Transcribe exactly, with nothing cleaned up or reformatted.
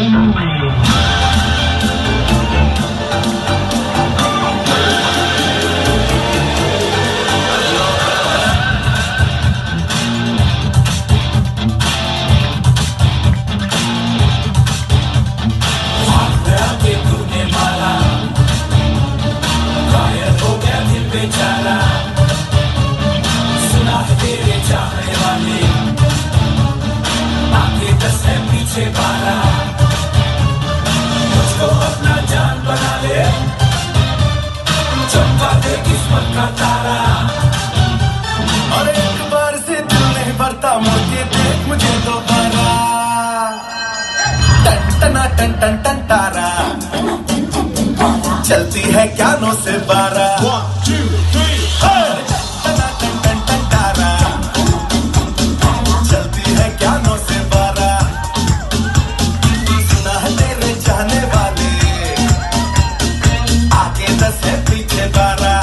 मुझको अपना जान बना ले, चमका दे किस्मत का तारा। और एक बार से दिल नहीं भरता, मुड़ के देख मुझे दोबारा। टन टना टन टन टन तारा, चलती है क्या नौ से बारह। Para